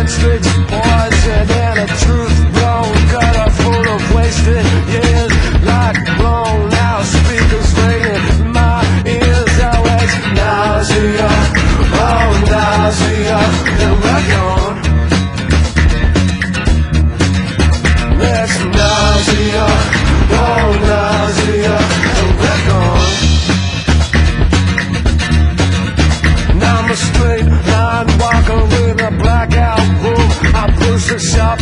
streets poison and a truth blown, gutter full of wasted years, like blown out speakers ringing in my ears. Always nausea, oh nausea, and we're gone. It's nausea, oh nausea, and we're gone. Now I'm a straight line walker with a blackout room. I push the shop